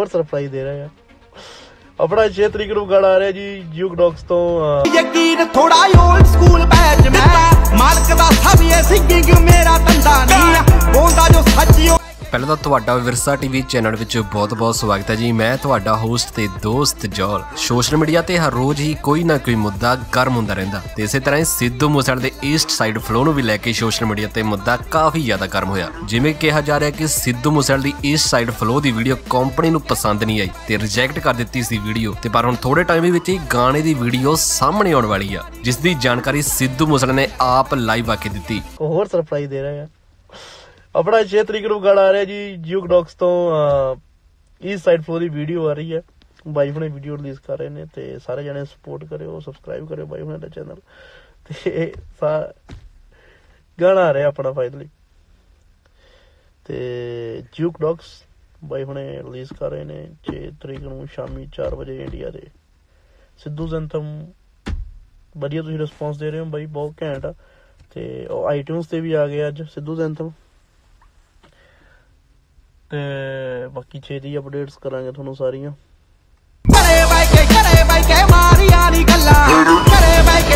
ਹੋਰ ਸਰਪ੍ਰਾਈਜ਼ ਦੇ ਰਹੇ ਆ। अपना 6 तरीक ਨੂੰ ਗਾਣਾ ਆ ਰਿਹਾ ਜੀ ਜੂਕ ਡੌਗਸ ਤੋਂ। ਯਕੀਨ ਥੋੜਾ ਓਲਡ ਸਕੂਲ ਬੈਚ ਮੈਂ ਮਾਲਕ ਦਾ ਸਭ ਇਹ ਸਿੰਗਿੰਗ ਮੇਰਾ ਧੰਦਾ ਨਹੀਂ ਬੋਲਦਾ ਜੋ ਸੱਚੀ। ਪਹਿਲਾਂ ਤਾਂ ਤੁਹਾਡਾ ਵਿਰਸਾ ਟੀਵੀ ਚੈਨਲ ਵਿੱਚ ਬਹੁਤ-ਬਹੁਤ ਸਵਾਗਤ ਹੈ ਜੀ। ਮੈਂ ਤੁਹਾਡਾ ਹੋਸਟ ਤੇ ਦੋਸਤ ਜੋਲ। ਸੋਸ਼ਲ ਮੀਡੀਆ ਤੇ ਹਰ ਰੋਜ਼ ਹੀ ਕੋਈ ਨਾ ਕੋਈ ਮੁੱਦਾ ਗਰਮ ਹੁੰਦਾ ਰਹਿੰਦਾ ਤੇ ਇਸੇ ਤਰ੍ਹਾਂ ਹੀ ਸਿੱਧੂ ਮੂਸੇਵਾਲੇ ਦੇ ਈਸਟ ਸਾਈਡ ਫਲੋ ਨੂੰ ਵੀ ਲੈ ਕੇ ਸੋਸ਼ਲ ਮੀਡੀਆ ਤੇ ਮੁੱਦਾ ਕਾਫੀ ਜ਼ਿਆਦਾ ਗਰਮ ਹੋਇਆ। ਜਿਵੇਂ ਕਿਹਾ ਜਾ ਰਿਹਾ ਕਿ ਸਿੱਧੂ ਮੂਸੇਵਾਲੇ ਦੀ ਈਸਟ ਸਾਈਡ ਫਲੋ ਦੀ ਵੀਡੀਓ ਕੰਪਨੀ ਨੂੰ ਪਸੰਦ ਨਹੀਂ ਆਈ ਤੇ ਰਿਜੈਕਟ ਕਰ ਦਿੱਤੀ ਸੀ ਵੀਡੀਓ ਤੇ ਪਰ ਹੁਣ ਥੋੜੇ ਟਾਈਮ ਵਿੱਚ ਹੀ ਗਾਣੇ ਦੀ ਵੀਡੀਓ ਸਾਹਮਣੇ ਆਉਣ ਵਾਲੀ ਆ ਜਿਸ ਦੀ ਜਾਣਕਾਰੀ ਸਿੱਧੂ ਮੂਸੇਵਾਲੇ ਨੇ ਆਪ ਲਾਈਵ ਆ ਕੇ ਦਿੱਤੀ। ਹੋਰ ਸਰਪ੍ਰਾਈਜ਼ ਦੇ ਰਹੇ ਆ। अपना 6 तरीक ਨੂੰ ਗਾਣਾ ਆ ਰਿਹਾ ਜੀ ਜੂਕ ਡੌਗਸ ਤੋਂ। ਈਸਟ ਸਾਈਡ ਫਲੋ ਦੀ ਵੀਡੀਓ ਆ ਰਹੀ ਹੈ। ਬਾਈ ਹੁਣੇ ਵੀਡੀਓ ਰਿਲੀਜ਼ ਕਰ ਰਹੇ ਨੇ ਤੇ ਸਾਰੇ ਜਣੇ ਸਪੋਰਟ ਕਰਿਓ, ਸਬਸਕ੍ਰਾਈਬ ਕਰਿਓ ਬਾਈ ਹੁਣੇ ਦਾ ਚੈਨਲ ਤੇ ਗਾਣਾ ਆ ਰਿਹਾ ਆਪਣਾ ਫਾਈਨਲੀ ਤੇ ਜੂਕ ਡੌਗਸ ਬਾਈ ਹੁਣੇ ਰਿਲੀਜ਼ ਕਰ ਰਹੇ ਨੇ 6 ਤਰੀਕ ਨੂੰ ਸ਼ਾਮੀ 4 ਵਜੇ ਇੰਡੀਆ ਦੇ। ਸਿੱਧੂ ਐਂਥਮ ਵਧੀਆ ਤੁਸੀਂ ਰਿਸਪੌਂਸ ਦੇ ਰਹੇ ਹੋ ਬਾਈ, ਬਹੁਤ ਘੈਂਟ ਆ ਤੇ ਉਹ ਆਈਟਿਊਨਸ ਤੇ ਵੀ ਆ ਗਏ ਅੱਜ ਸਿੱਧੂ ਐਂਥਮ ਤੇ ਬਾਕੀ ਛੇਤੀ ਅਪਡੇਟਸ ਕਰਾਂਗੇ ਤੁਹਾਨੂੰ ਸਾਰੀਆਂ। ਘਰੇ ਬੈ ਕੇ ਮਾਰੀਆਂ ਨੀ ਗੱਲਾਂ ਘਰੇ ਬੈ ਕੇ